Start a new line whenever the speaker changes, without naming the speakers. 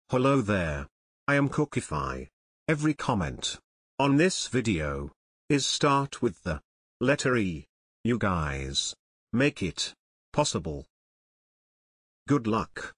Hello there. I am Cookify. Every comment on this video is start with the letter E. You guys make it possible. Good luck.